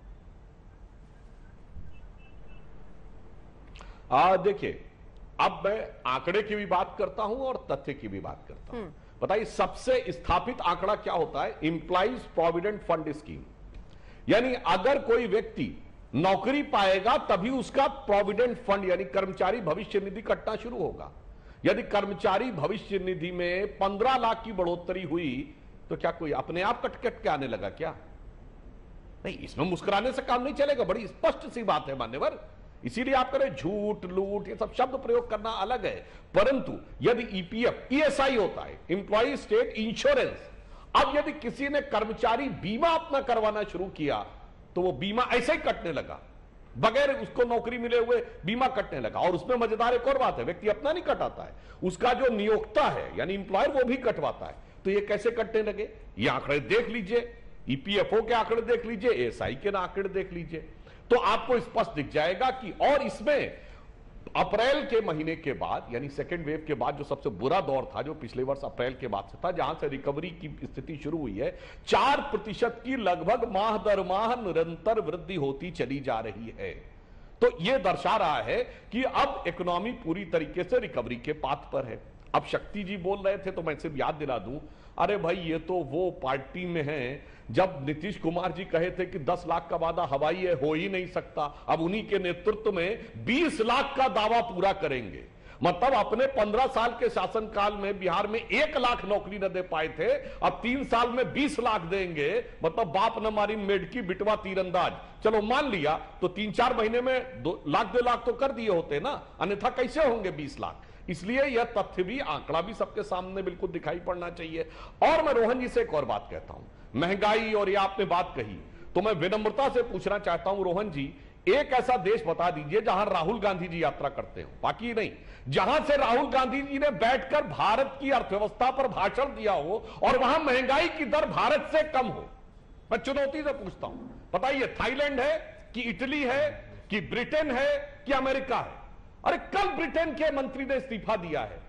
देखिए, अब मैं आंकड़े की भी बात करता हूं और तथ्य की भी बात करता हूं। बताइए सबसे स्थापित आंकड़ा क्या होता है? Employees provident fund scheme. यानी अगर कोई व्यक्ति नौकरी पाएगा तभी उसका प्रोविडेंट फंड यानी कर्मचारी भविष्य निधि कटना शुरू होगा। यदि कर्मचारी भविष्य निधि में 15 लाख की बढ़ोतरी हुई तो क्या कोई अपने आप कट कट के आने लगा क्या? नहीं, इसमें मुस्कुराने से काम नहीं चलेगा। बड़ी स्पष्ट सी बात है मान्यवर। इसीलिए आप करें झूठ, लूट, ये सब शब्द प्रयोग करना अलग है। परंतु यदि ईपीएफ, ईएसआई होता है, इंप्लॉय स्टेट इंश्योरेंस, अब यदि किसी ने कर्मचारी बीमा अपना करवाना शुरू किया तो वो बीमा ऐसे ही कटने लगा, बगैर उसको नौकरी मिले हुए बीमा कटने लगा। और उसमें मजेदार एक और बात है, व्यक्ति अपना नहीं कटाता है, उसका जो नियोक्ता है यानी इंप्लॉयर वो भी कटवाता है। तो ये कैसे कटने लगे? ये आंकड़े देख लीजिए, ईपीएफओ के आंकड़े देख लीजिए, एएसआई के आंकड़े देख लीजिए, तो आपको स्पष्ट दिख जाएगा कि और इसमें अप्रैल के महीने के बाद यानी सेकेंड वेव के बाद जो सबसे बुरा दौर था, जो पिछले वर्ष अप्रैल के बाद से था, जहां से रिकवरी की स्थिति शुरू हुई है, 4% की लगभग माह दर माह निरंतर वृद्धि होती चली जा रही है। तो यह दर्शा रहा है कि अब इकोनॉमी पूरी तरीके से रिकवरी के पाथ पर है। अब शक्ति जी बोल रहे थे तो मैं सिर्फ याद दिला दूं, अरे भाई ये तो वो पार्टी में है जब नीतीश कुमार जी कहे थे कि 10 लाख का वादा हवाई है, हो ही नहीं सकता। अब उन्हीं के नेतृत्व में 20 लाख का दावा पूरा करेंगे। मतलब अपने 15 साल के शासनकाल में बिहार में 1 लाख नौकरी न दे पाए थे, अब 3 साल में 20 लाख देंगे। मतलब बाप न मारी मेढकी बिटवा तीरंदाज। चलो मान लिया तो 3-4 महीने में 2 लाख तो कर दिए होते ना, अन्यथा कैसे होंगे 20 लाख? इसलिए यह तथ्य भी, आंकड़ा भी सबके सामने बिल्कुल दिखाई पड़ना चाहिए। और मैं रोहन जी से एक और बात कहता हूं, महंगाई और ये आपने बात कही तो मैं विनम्रता से पूछना चाहता हूं रोहन जी, एक ऐसा देश बता दीजिए जहां राहुल गांधी जी यात्रा करते हो, बाकी नहीं, जहां से राहुल गांधी जी ने बैठकर भारत की अर्थव्यवस्था पर भाषण दिया हो और वहां महंगाई की दर भारत से कम हो। मैं चुनौती से पूछता हूं, बताइए थाईलैंड है कि इटली है कि ब्रिटेन है कि अमेरिका है? अरे कल ब्रिटेन के मंत्री ने इस्तीफा दिया है,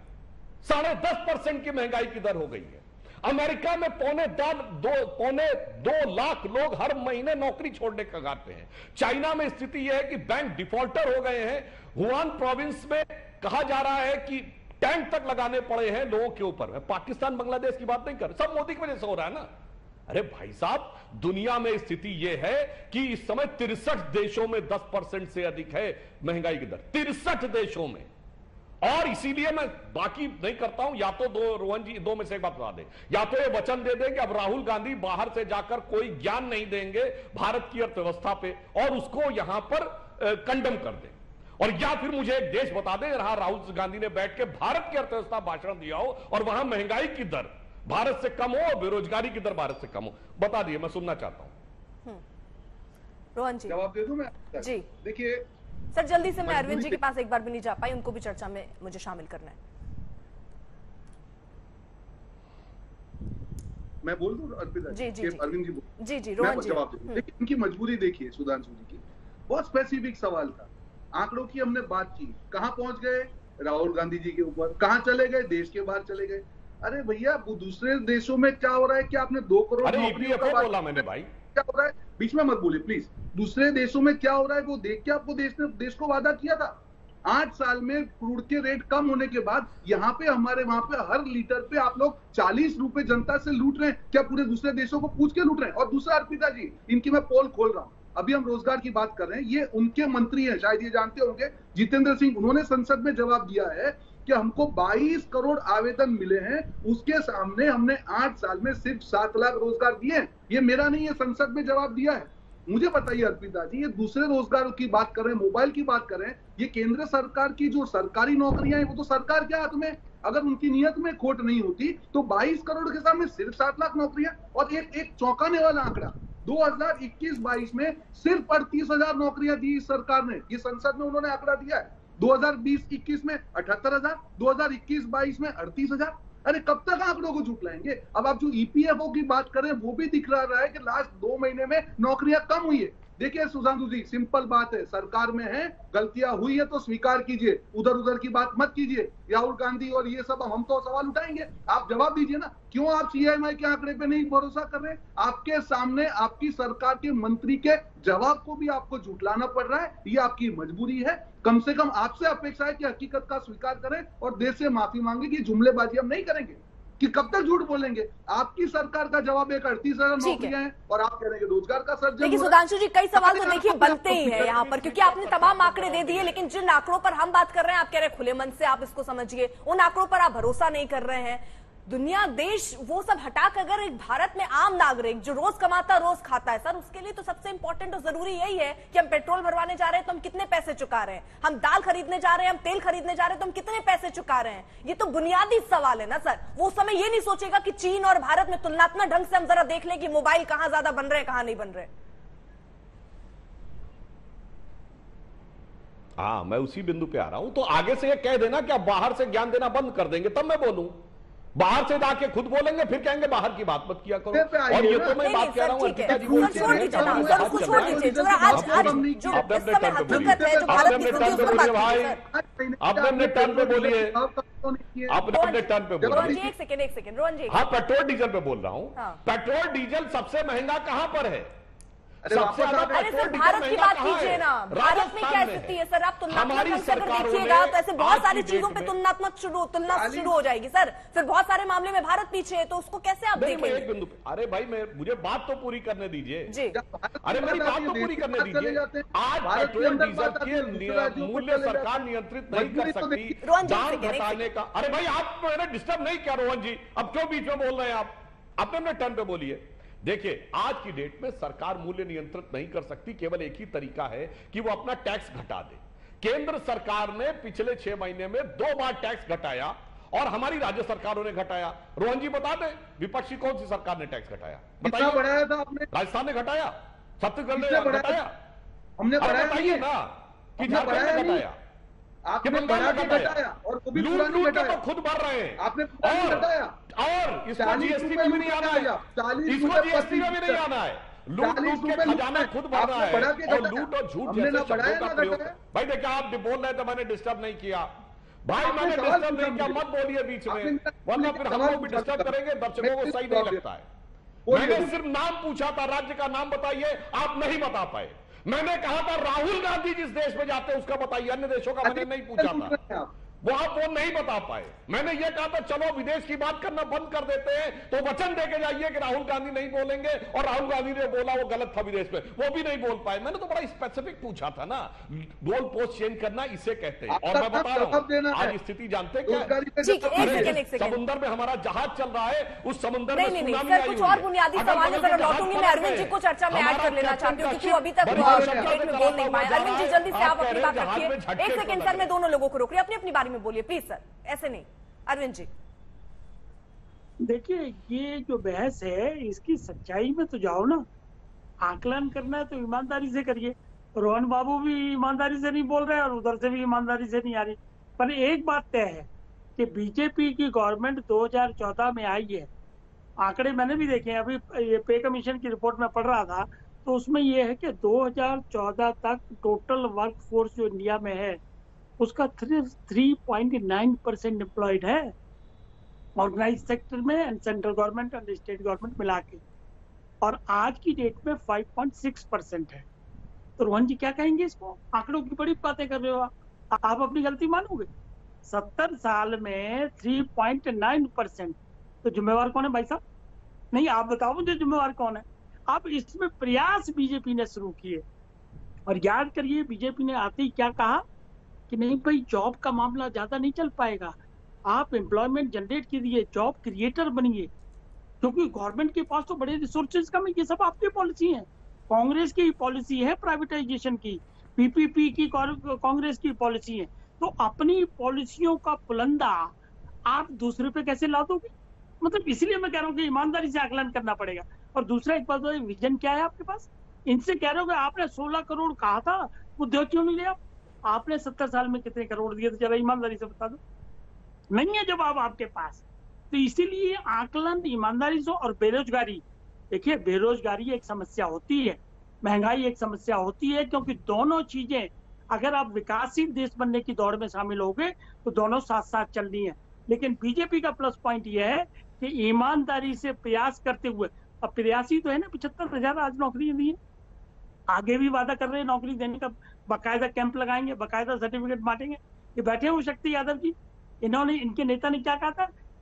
10.5% की महंगाई की दर हो गई है। अमेरिका में पौने 2 लाख लोग हर महीने नौकरी छोड़ने के कगार पे हैं। चाइना में स्थिति यह है कि बैंक डिफॉल्टर हो गए हैं। हुआन प्रोविंस में कहा जा रहा है कि टैंक तक लगाने पड़े हैं लोगों के ऊपर। मैं पाकिस्तान बांग्लादेश की बात नहीं कर, सब मोदी की वजह से हो रहा है ना। अरे भाई साहब, दुनिया में स्थिति यह है कि इस समय 63 देशों में 10% से अधिक है महंगाई की दर, 63 देशों में। और इसीलिए मैं बाकी नहीं करता हूं, या तो रोहन जी 2 में से एक बात बता दें, या तो ये वचन दे दें कि अब राहुल गांधी बाहर से जाकर कोई ज्ञान नहीं देंगे भारत की अर्थव्यवस्था पे और उसको यहां पर कंडम कर दें, और या फिर मुझे एक देश बता दें जहां राहुल गांधी ने बैठ के भारत की अर्थव्यवस्था भाषण दिया हो और वहां महंगाई की दर भारत से कम हो और बेरोजगारी की दर भारत से कम हो। बता दिए, मैं सुनना चाहता हूं। रोहन जी जवाब दे दूं मैं? जी देखिए सर, जल्दी से मैं अरविंद जी के पास एक बार भी नहीं जा पाई, उनको भी चर्चा में मुझे शामिल करना है। मैं बोल दूं अर्पिता जी जी अरविंद जी बोल। जी रोहन जी जवाब दूं। देखिए इनकी मजबूरी देखिए सुधांशु जी की, बहुत स्पेसिफिक सवाल था। आंकड़ों की हमने बात की, कहां पहुंच गए? राहुल गांधी जी के ऊपर। कहां चले गए? देश के बाहर चले गए। अरे भैया, वो दूसरे देशों में क्या हो रहा है? क्या आपने 2 करोड़ नौकरियों का बोला मैंने भाई? क्या हो रहा है? बीच में मत बोलिए प्लीज। दूसरे देशों में क्या हो रहा है वो देख के आपको देश को वादा किया था। 8 साल में क्रूड के रेट कम होने के बाद यहाँ पे हमारे वहां पे हर लीटर पे आप लोग 40 रुपए जनता से लूट रहे हैं। क्या पूरे दूसरे देशों को पूछ के लूट रहे हैं? और दूसरा अर्पिता जी, इनकी मैं पोल खोल रहा हूँ। अभी हम रोजगार की बात कर रहे हैं, ये उनके मंत्री हैं, शायद ये जानते होंगे, जितेंद्र सिंह। उन्होंने संसद में जवाब दिया है कि हमको 22 करोड़ आवेदन मिले हैं, उसके सामने हमने 8 साल में सिर्फ 7 लाख रोजगार दिए हैं। ये मेरा नहीं, ये संसद में जवाब दिया है। मुझे बताइए अर्पिता जी, ये दूसरे रोजगार की बात कर रहे हैं, मोबाइल की बात कर रहे हैं, ये केंद्र सरकार की जो सरकारी नौकरियां हैं वो तो सरकार के हाथ में। अगर उनकी नियत में खोट नहीं होती तो 22 करोड़ के सामने सिर्फ 7 लाख नौकरियां। और एक चौंकाने वाला आंकड़ा, 2021-22 में सिर्फ 38,000 नौकरियां दी इस सरकार ने। ये संसद में उन्होंने आंकड़ा दिया है। 2020-21 में 78,000, 2021-22 में 38,000। अरे कब तक आंकड़ों को झुटलाएंगे? अब आप जो ईपीएफओ की बात करें वो भी दिख रहा है कि लास्ट 2 महीने में नौकरियां कम हुई है। देखिए सुधांशु जी, सिंपल बात है, सरकार में है, गलतियां हुई है तो स्वीकार कीजिए, उधर उधर की बात मत कीजिए। राहुल गांधी और ये सब हम तो सवाल उठाएंगे, आप जवाब दीजिए ना। क्यों आप सीएमआई के आंकड़े पे नहीं भरोसा कर रहे? आपके सामने आपकी सरकार के मंत्री के जवाब को भी आपको झुटलाना पड़ रहा है। ये आपकी मजबूरी है। कम से कम आपसे अपेक्षा है कि हकीकत का स्वीकार करें और देश से माफी मांगे कि जुमलेबाजी हम नहीं करेंगे। कि कब तक झूठ बोलेंगे? आपकी सरकार का जवाब एक 38,000 नौकरियां हैं और आप कह रहे हैं कि रोजगार का सर्जन। देखिए सुधांशु जी, कई सवाल तो देखिए बनते ही हैं यहाँ पर, क्योंकि आपने तमाम आंकड़े दे दिए, लेकिन जिन आंकड़ों पर हम बात कर रहे हैं, आप कह रहे हैं खुले मन से आप इसको समझिए, उन आंकड़ों पर आप भरोसा नहीं कर रहे हैं। दुनिया, देश, वो सब हटाकर अगर एक भारत में आम नागरिक जो रोज कमाता रोज खाता है, सर उसके लिए तो सबसे इंपॉर्टेंट और जरूरी यही है कि हम पेट्रोल भरवाने जा रहे हैं तो हम कितने पैसे चुका रहे हैं, हम दाल खरीदने जा रहे हैं, हम तेल खरीदने जा रहे हैं तो हम कितने पैसे चुका रहे हैं। ये तो बुनियादी सवाल है ना सर। वो उस समय ये नहीं सोचेगा कि चीन और भारत में तुलनात्मक ढंग से हम जरा देख लें कि मोबाइल कहां ज्यादा बन रहे हैं, कहां नहीं बन रहे। हाँ, मैं उसी बिंदु पे आ रहा हूं। तो आगे से ये कह देना कि आप बाहर से ज्ञान देना बंद कर देंगे, तब मैं बोलूं। बाहर से जाके खुद बोलेंगे, फिर कहेंगे बाहर की बात मत किया करो। और ये तो मैं बात कह रहा हूं, अर्पिता जी को छोड़ दीजिए ना, सर उसको छोड़ दीजिए। जो आज जो इस समय हकीकत है, जो भारत की स्थिति, उस पर बात कीजिए। आपने अपने टर्न पे बोलिए, आपने अपने टर्न पे बोलिए। एक सेकंड रोहन जी। हाँ, पेट्रोल डीजल पे बोल रहा हूँ। पेट्रोल डीजल सबसे महंगा कहां पर है? सबसे ज्यादा अरे सर भारत की बात कीजिए ना, भारत में क्या स्थिति है सर? आप तुलनात्मक देखिएगा तो ऐसे बहुत सारी चीजों पे तुलना शुरू हो जाएगी सर। फिर बहुत सारे मामले में भारत पीछे है, तो उसको कैसे आप देखेंगे? एक बिंदु पे, अरे भाई मुझे बात तो पूरी करने दीजिए जी। अरे मेरी बात तो पूरी करने दीजिए। आज पेट्रोल डीजल के मूल्य सरकार नियंत्रित नहीं कर सकती, दाम घटाने का। अरे भाई आप मैंने डिस्टर्ब नहीं किया रोहन जी, अब क्यों बीच में बोल रहे हैं आप? अपने टर्न पे बोलिए। देखिए, आज की डेट में सरकार मूल्य नियंत्रित नहीं कर सकती, केवल एक ही तरीका है कि वो अपना टैक्स घटा दे। केंद्र सरकार ने पिछले 6 महीने में 2 बार टैक्स घटाया और हमारी राज्य सरकारों ने घटाया। रोहन जी बता दें, विपक्षी कौन सी सरकार ने टैक्स घटाया? कितना बढ़ाया था आपने? राजस्थान ने घटाया, छत्तीसगढ़ ने घटाया, हमने बताइए ना कि झारखंड ने घटाया, आपने बढ़ा के घटाया और वो भी लूट लूट के तो खुद बढ़ रहे हैं। आपने घटाया और इसको जीएसटी में भी नहीं आना है, इसको जीएसटी में भी नहीं आना है। लूट लूट के खजाना खुद बढ़ रहा है और लूट और झूठ जैसे शब्दों का प्रयोग। भाई देखिए, आप बोल रहे थे, मैंने डिस्टर्ब नहीं किया। भाई मैंने डिस्टर्ब नहीं किया, मत बोलिए बीच में, वरना फिर हम लोग भी डिस्टर्ब करेंगे, दर्शकों को सही नहीं लगता है। मैंने सिर्फ नाम पूछा था, राज्य का नाम बताइए, आप नहीं बता पाए। मैंने कहा था राहुल गांधी जिस देश में जाते हैं उसका बताइए, अन्य देशों का मैंने नहीं पूछा था, वो आप वो नहीं बता पाए। मैंने ये कहा था चलो विदेश की बात करना बंद कर देते हैं, तो वचन देके जाइए कि राहुल गांधी नहीं बोलेंगे, और राहुल गांधी ने बोला वो गलत था विदेश में, वो भी नहीं बोल पाए। मैंने तो बड़ा स्पेसिफिक पूछा था ना, गोल पोस्ट चेंज करना इसे कहते हैं। और मैं बता रहा हूं आज स्थिति जानते क्या, समुद्र में हमारा जहाज चल रहा है, उस समुद्र में सुनामी आई हुई है। कुछ और बुनियादी सवाल है, लौटूंगी मैं अरविंद जी को चर्चा में ऐड कर लेना चाहती हूँ, क्योंकि अभी तक बोल नहीं पाए। अरविंद जी जल्दी से आप अपनी बात रखिए। एक सेकंड सर, मैं दोनों लोगों को रोक रही हूँ, अपनी बारी में बोलिए प्लीज सर, ऐसे नहीं। अरविंद जी देखिए, ये जो बहस है इसकी सच्चाई में तो जाओ ना, आकलन करना है तो ईमानदारी से करिए। रोहन बाबू भी ईमानदारी से नहीं बोल रहे और उधर से भी ईमानदारी से नहीं आ रही। पर एक बात तय है कि बीजेपी की गवर्नमेंट 2014 में आई है, आंकड़े मैंने भी देखे हैं, अभी ये पे कमीशन की रिपोर्ट में पढ़ रहा था, तो उसमें ये है कि 2014 तक टोटल वर्क फोर्स जो इंडिया में है उसका 3.9% एम्प्लॉयड है, ऑर्गेनाइज सेक्टर में and central government and state government मिला के, और आज की डेट में 5.6% है। तो रोहन जी क्या कहेंगे इसको? आंकड़ों की बड़ी बातें कर रहे हो आप अपनी गलती मानोगे? 70 साल में 3.9%, तो जिम्मेवार कौन है भाई साहब? नहीं, आप बताओ मुझे जिम्मेवार कौन है? आप इसमें प्रयास बीजेपी ने शुरू किए, और याद करिए बीजेपी ने आते ही क्या कहा कि नहीं भाई जॉब का मामला ज्यादा नहीं चल पाएगा, आप एम्प्लॉयमेंट जनरेट कीजिए, जॉब क्रिएटर बनिए, क्योंकि गवर्नमेंट के पास तो बड़े रिसोर्सेज कम है। ये सब आपकी पॉलिसी है, कांग्रेस की पॉलिसी है प्राइवेटाइजेशन की, पीपीपी की कांग्रेस की पॉलिसी है। तो अपनी पॉलिसियों का पुलंदा आप दूसरे पे कैसे ला दोगे? मतलब इसलिए मैं कह रहा हूँ कि ईमानदारी से आकलन करना पड़ेगा। और दूसरा एक बात, विजन क्या है आपके पास? इनसे कह रहे हो कि आपने 16 करोड़ कहा था, वो दे क्यों नहीं लिया? आपने 70 साल में कितने करोड़ दिए थे, जरा ईमानदारी से बता दो। नहीं है जवाब आपके पास। तो इसीलिए आकलन ईमानदारी से। और बेरोजगारी, देखिए बेरोजगारी एक समस्या होती है, महंगाई एक समस्या होती है, क्योंकि दोनों चीजें अगर आप विकासशील देश बनने की दौड़ में शामिल होगे तो दोनों साथ साथ चलनी है। लेकिन बीजेपी का प्लस पॉइंट यह है कि ईमानदारी से प्रयास करते हुए, अब प्रयासी तो है ना, 75,000 आज नौकरी दी है, आगे भी वादा कर रहे हैं नौकरी देने का, बाकायदा कैंप लगाएंगे, बाकायदा सर्टिफिकेट बांटेंगे। ये बैठे हुए शक्ति यादव जी, इन्होंने, इनके नेता ने क्या कहा था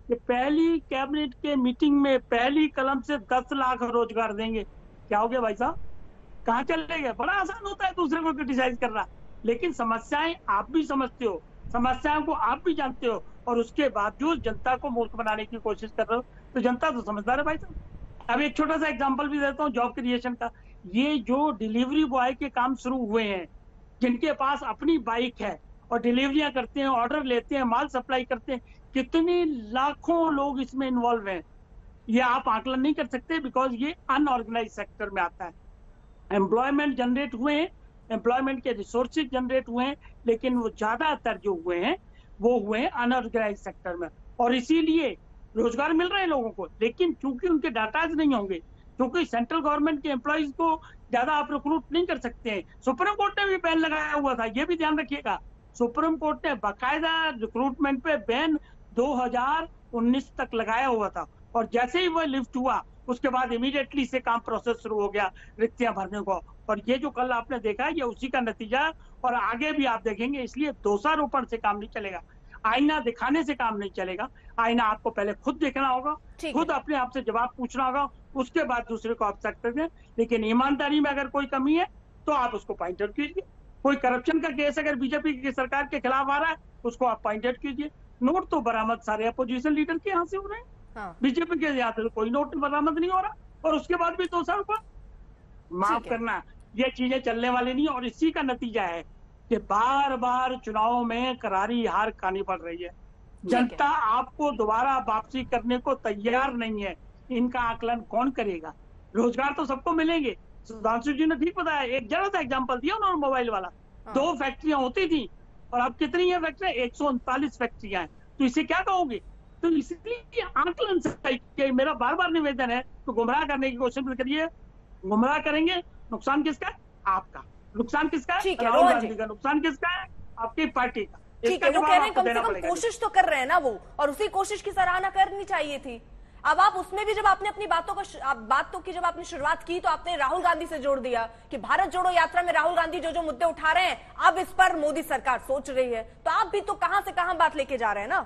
कि पहली कैबिनेट के मीटिंग में पहली कलम से 10 लाख रोजगार देंगे। क्या हो गया भाई साहब, कहाँ चले गए? बड़ा आसान होता है दूसरे को क्रिटिसाइज करना, लेकिन समस्याएं आप भी समझते हो, समस्याओं को आप भी जानते हो, और उसके बावजूद जनता को मूर्ख बनाने की कोशिश कर रहे हो। तो जनता तो समझदार है भाई साहब। अब एक छोटा सा एग्जांपल भी देता हूँ जॉब क्रिएशन का। ये जो डिलीवरी बॉय के काम शुरू हुए हैं, जिनके पास अपनी बाइक है और डिलीवरियां करते हैं, ऑर्डर लेते हैं, माल सप्लाई करते हैं, कितने लाखों लोग इसमें इन्वॉल्व हैं, ये आप आकलन नहीं कर सकते, बिकॉज ये अनऑर्गेनाइज सेक्टर में आता है। एम्प्लॉयमेंट जनरेट हुए हैं, एम्प्लॉयमेंट के रिसोर्सेज जनरेट हुए हैं, लेकिन वो ज्यादातर जो हुए हैं वो हुए हैं अनऑर्गेनाइज सेक्टर में, और इसीलिए रोजगार मिल रहे हैं लोगों को, लेकिन चूंकि उनके डाटाज नहीं होंगे, क्योंकि सेंट्रल गवर्नमेंट के एम्प्लॉइज को ज्यादा आप रिक्रूट नहीं कर सकते हैं। सुप्रीम कोर्ट ने भी बैन लगाया हुआ था, ये भी ध्यान रखिएगा। सुप्रीम कोर्ट ने बाकायदा रिक्रूटमेंट पे बैन 2019 तक लगाया हुआ था, और जैसे ही वो लिफ्ट हुआ उसके बाद इमीडिएटली से काम प्रोसेस शुरू हो गया रिक्तियां भरने को। और ये जो कल आपने देखा ये उसी का नतीजा, और आगे भी आप देखेंगे। इसलिए दोषारोपण से काम नहीं चलेगा, आईना दिखाने से काम नहीं चलेगा। आईना आपको पहले खुद देखना होगा, खुद अपने आप से जवाब पूछना होगा, उसके बाद दूसरे को आप सकते हैं। लेकिन ईमानदारी में अगर कोई कमी है तो आप उसको पॉइंट आउट कीजिए। कोई करप्शन का केस अगर बीजेपी की सरकार के खिलाफ आ रहा है उसको आप पॉइंट आउट कीजिए। नोट तो बरामद सारे अपोजिशन लीडर के यहाँ से हो रहे हैं, बीजेपी के यहाँ से कोई नोट बरामद नहीं हो रहा, और उसके बाद भी 2 साल पर माफ करना, ये चीजें चलने वाली नहीं। और इसी का नतीजा है कि बार बार चुनाव में करारी हार खानी पड़ रही है। जनता आपको दोबारा वापसी करने को तैयार नहीं है। इनका आकलन कौन करेगा? रोजगार तो सबको मिलेंगे। सुधांशु जी ने ठीक बताया, एक जरा सा एग्जांपल दिया उन्होंने मोबाइल वाला। 2 फैक्ट्रियां होती थी और अब कितनी है फैक्ट्रियां? 139 फैक्ट्रियां हैं। तो इसे क्या कहोगे? तो इसलिए आकलन से मेरा बार बार निवेदन है, तो गुमराह करने की कोशिश करिए। गुमराह करेंगे, नुकसान किसका है? आपका। नुकसान किसका है? राहुल गांधी का। नुकसान किसका है? आपकी पार्टी का। ठीक है, वो कह रहे हैं कम से कम कोशिश तो कर रहे हैं ना वो, और उसी कोशिश की सराहना करनी चाहिए थी। अब आप उसमें भी जब आपने अपनी बातों की जब आपने शुरुआत की तो आपने राहुल गांधी से जोड़ दिया कि भारत जोड़ो यात्रा में राहुल गांधी जो जो मुद्दे उठा रहे हैं अब इस पर मोदी सरकार सोच रही है। तो आप भी तो कहां से कहां बात लेके जा रहे हैं ना।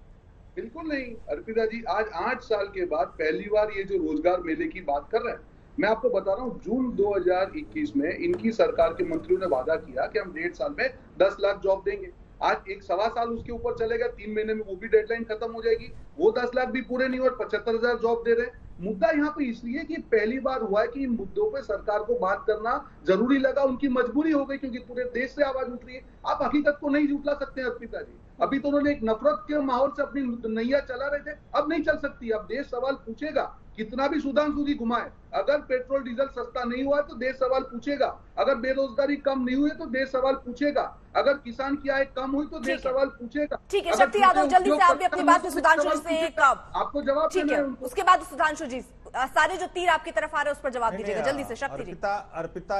बिल्कुल नहीं अर्पिता जी, आज 8 साल के बाद पहली बार ये जो रोजगार मेले की बात कर रहे हैं, मैं आपको बता रहा हूँ जून 2021 में इनकी सरकार के मंत्रियों ने वादा किया कि हम 1.5 साल में 10 लाख जॉब देंगे। आज 1.25 साल उसके ऊपर चलेगा, 3 महीने में वो भी डेडलाइन खत्म हो जाएगी, वो 10 लाख भी पूरे नहीं और 75,000 जॉब दे रहे हैं। मुद्दा यहाँ पे इसलिए कि पहली बार हुआ है कि इन मुद्दों पे सरकार को बात करना जरूरी लगा, उनकी मजबूरी हो गई क्योंकि पूरे देश से आवाज उठ रही है। आप हकीकत को नहीं जुटला सकते हैं अर्पिता जी। अभी तो उन्होंने एक नफरत के माहौल से अपनी नैया चला रहे थे, अब नहीं चल सकती। अब देश सवाल पूछेगा, कितना भी सुधांशु जी घुमाए, अगर पेट्रोल डीजल सस्ता नहीं हुआ तो देश सवाल पूछेगा, अगर बेरोजगारी कम नहीं हुई तो देश सवाल पूछेगा, अगर किसान की आय कम हुई तो देश सवाल पूछेगा। ठीक है शक्ति यादव, जल्दी से आप भी अपनी बात सुधांशु से आपको जवाब ठीक है, उसके बाद सुधांशु जी सारे जो तीर आपकी तरफ आ रहे हैं उस पर जवाब दीजिएगा जल्दी से। शक्ति जी। अर्पिता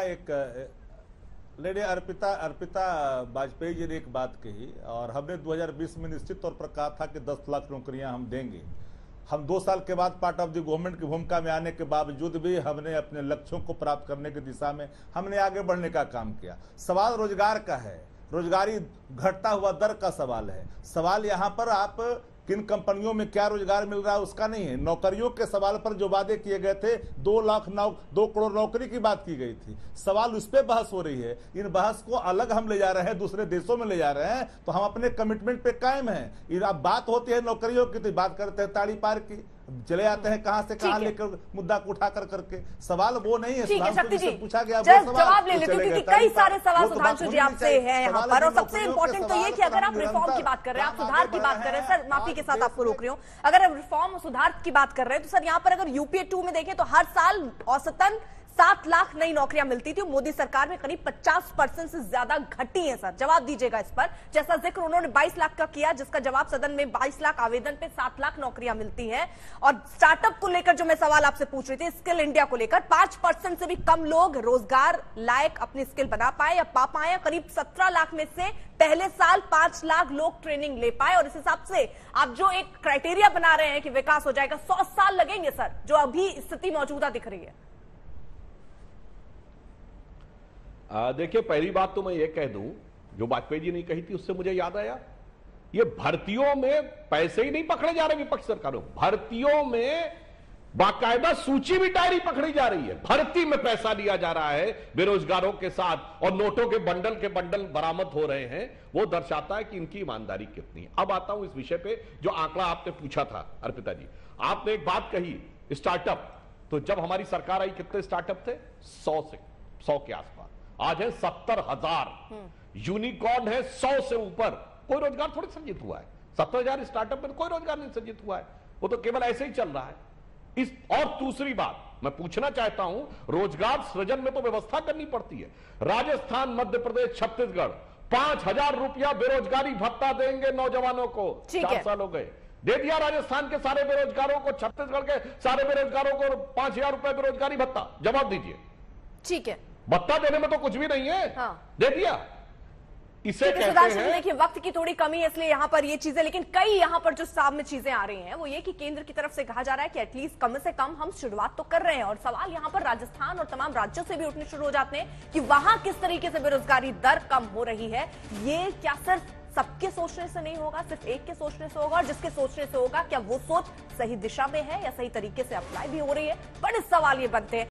लेडी अर्पिता वाजपेयी जी ने एक बात कही और हमने 2020 में निश्चित तौर पर कहा था कि 10 लाख नौकरियां हम देंगे। हम 2 साल के बाद पार्ट ऑफ द गवर्नमेंट की भूमिका में आने के बावजूद भी हमने अपने लक्ष्यों को प्राप्त करने की दिशा में हमने आगे बढ़ने का काम किया। सवाल रोजगार का है, रोजगारी घटता हुआ दर का सवाल है। सवाल यहाँ पर आप किन कंपनियों में क्या रोजगार मिल रहा है उसका नहीं है। नौकरियों के सवाल पर जो वादे किए गए थे 2 करोड़ नौकरी की बात की गई थी, सवाल उस पर बहस हो रही है। इन बहस को अलग हम ले जा रहे हैं, दूसरे देशों में ले जा रहे हैं, तो हम अपने कमिटमेंट पे कायम हैं। अब बात होती है नौकरियों की तो बात करते हैं ताड़ी पार की, चले आते हैं कहां से कहां लेकर मुद्दा को उठा करके। सवाल वो नहीं है, पूछा गया जवाब ले लेते क्योंकि कई सारे सवाल सुधांशु जी आपसे हैं यहाँ पर। और सबसे इंपॉर्टेंट तो ये कि अगर आप रिफॉर्म की बात कर रहे हैं, आप सुधार की बात कर रहे हैं, सर माफी के साथ आपको रोक रही हूँ, अगर आप रिफॉर्म और सुधार की बात कर रहे हैं तो सर यहाँ पर अगर यूपीए 2 में देखें तो हर साल औसतन 7 लाख नई नौकरियां मिलती थी। मोदी सरकार में करीब 50% से ज्यादा घटी है। सर जवाब दीजिएगा इस पर, जैसा जिक्र उन्होंने 22 लाख का किया, जिसका जवाब सदन में 22 लाख आवेदन पे 7 लाख नौकरियां मिलती हैं। और स्टार्टअप को लेकर जो मैं सवाल आपसे पूछ रही थी, स्किल इंडिया को लेकर 5% से भी कम लोग रोजगार लायक अपनी स्किल बना पाए या पा पाए। करीब 17 लाख में से पहले साल 5 लाख लोग ट्रेनिंग ले पाए। और इस हिसाब से आप जो एक क्राइटेरिया बना रहे हैं कि विकास हो जाएगा, 100 साल लगेंगे सर, जो अभी स्थिति मौजूदा दिख रही है। देखिए, पहली बात तो मैं ये कह दूं, जो वाजपेयी जी ने कही थी उससे मुझे याद आया ये भर्तियों में पैसे ही नहीं पकड़े जा रहे विपक्ष सरकारों, भर्तियों में बाकायदा सूची भी डायरी पकड़ी जा रही है, भर्ती में पैसा लिया जा रहा है बेरोजगारों के साथ और नोटों के बंडल बरामद हो रहे हैं। वो दर्शाता है कि इनकी ईमानदारी कितनी है। अब आता हूं इस विषय पे जो आंकड़ा आपने पूछा था अर्पिता जी, आपने एक बात कही स्टार्टअप, तो जब हमारी सरकार आई कितने स्टार्टअप थे? 100 के आसपास, आज है 70,000। यूनिकॉर्न है 100 से ऊपर। कोई रोजगार थोड़ी सृजित हुआ है, 70,000 स्टार्टअप में कोई रोजगार नहीं सृजित हुआ है, वो तो केवल ऐसे ही चल रहा है। और दूसरी बात मैं पूछना चाहता हूं, रोजगार सृजन में तो व्यवस्था करनी पड़ती है। राजस्थान, मध्य प्रदेश, छत्तीसगढ़ 5,000 रुपया बेरोजगारी भत्ता देंगे नौजवानों को। 4 साल हो गए, दे दिया राजस्थान के सारे बेरोजगारों को, छत्तीसगढ़ के सारे बेरोजगारों को 5,000 रुपया बेरोजगारी भत्ता। जवाब दीजिए। ठीक है, भत्ता देने में तो कुछ भी नहीं है। हाँ। दे दिया। इसे कहते हैं, देखिए वक्त की थोड़ी कमी है इसलिए यहाँ पर ये चीजें, लेकिन कई यहाँ पर जो सामने चीजें आ रही हैं वो ये कि केंद्र की तरफ से कहा जा रहा है कि एटलीस्ट कम से कम हम शुरुआत तो कर रहे हैं। और सवाल यहाँ पर राजस्थान और तमाम राज्यों से भी उठने शुरू हो जाते हैं कि वहां किस तरीके से बेरोजगारी दर कम हो रही है। ये क्या सिर्फ सबके सोचने से नहीं होगा, सिर्फ एक के सोचने से होगा? और जिसके सोचने से होगा, क्या वो सोच सही दिशा में है या सही तरीके से अप्लाई भी हो रही है? बड़े सवाल ये बनते हैं।